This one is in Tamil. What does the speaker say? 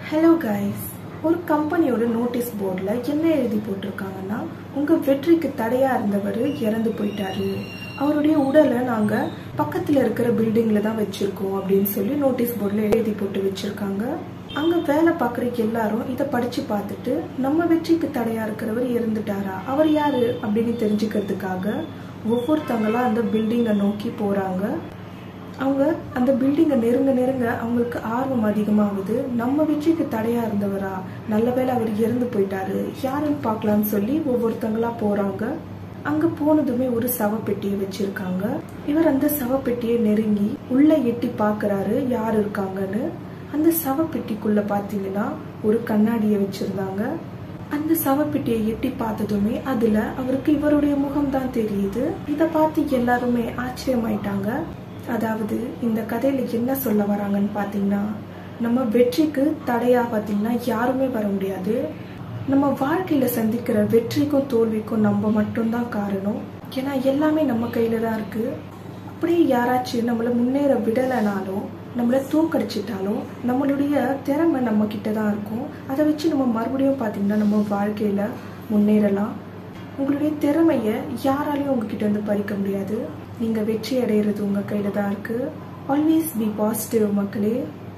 ஹலோ கைஸ், ஒரு கம்பெனியோட நோட்டீஸ் போர்டில் என்ன எழுதி போட்டிருக்காங்கன்னா, உங்கள் வெற்றிக்கு தடையாக இருந்தவர் இறந்து போயிட்டாரு, அவருடைய உடலை நாங்கள் பக்கத்தில் இருக்கிற பில்டிங்கில் தான் வச்சுருக்கோம் அப்படின்னு சொல்லி நோட்டீஸ் போர்டில் எழுதி போட்டு வச்சுருக்காங்க. அங்கே வேலை பார்க்குற எல்லாரும் இதை படித்து பார்த்துட்டு நம்ம வெற்றிக்கு தடையாக இருக்கிறவர் இறந்துட்டாரா, அவர் யார் அப்படின்னு தெரிஞ்சுக்கிறதுக்காக ஒவ்வொருத்தங்களா அந்த பில்டிங்கை நோக்கி போகிறாங்க. அவங்க அந்த பில்டிங்கை நெருங்க அவங்களுக்கு ஆர்வம் அதிகமாகுது. நம்ம வெற்றிக்கு தடையா இருந்தவரா, நல்ல வேளை அவர் இறந்து போயிட்டாரு, யாருன்னு பார்க்கலான்னு சொல்லி ஒவ்வொருத்தங்களா போறாங்க. அங்க போனதுமே ஒரு சவப்பெட்டியை வச்சிருக்காங்க. இவர் அந்த சவப்பெட்டியை நெருங்கி உள்ள எட்டி பாக்குறாரு யாரு இருக்காங்கன்னு. அந்த சவப்பெட்டிக்குள்ள பாத்தீங்கன்னா ஒரு கண்ணாடியை வச்சிருந்தாங்க. அந்த சவப்பெட்டியை எட்டி பார்த்ததுமே அதுல அவருக்கு இவருடைய முகம் தான் தெரியுது. இத பார்த்து எல்லாருமே ஆச்சரியமாயிட்டாங்க. அதாவது இந்த கதையில என்ன சொல்ல வராங்கன்னு பாத்தீங்கன்னா, நம்ம வெற்றிக்கு தடையா பாத்தீங்கன்னா யாருமே வர முடியாது. நம்ம வாழ்க்கையில சந்திக்கிற வெற்றிக்கும் தோல்விக்கும் நம்ம மட்டும்தான் காரணம். ஏன்னா எல்லாமே நம்ம கையில தான் இருக்கு. அப்படியே யாராச்சும் நம்மள முன்னேற விடலைனாலும், நம்மள தூக்கடிச்சிட்டாலும் நம்மளுடைய திறமை நம்ம கிட்ட தான் இருக்கும். அதை வச்சு நம்ம மறுபடியும் பாத்தீங்கன்னா நம்ம வாழ்க்கையில முன்னேறலாம். உங்களுடைய திறமைய யாராலையும் உங்ககிட்ட இருந்து பறிக்க முடியாது. நீங்க வெற்றி அடைகிறது உங்க கையில தான் இருக்கு. ஆல்வேஸ் பி பாசிட்டிவ் மக்களே.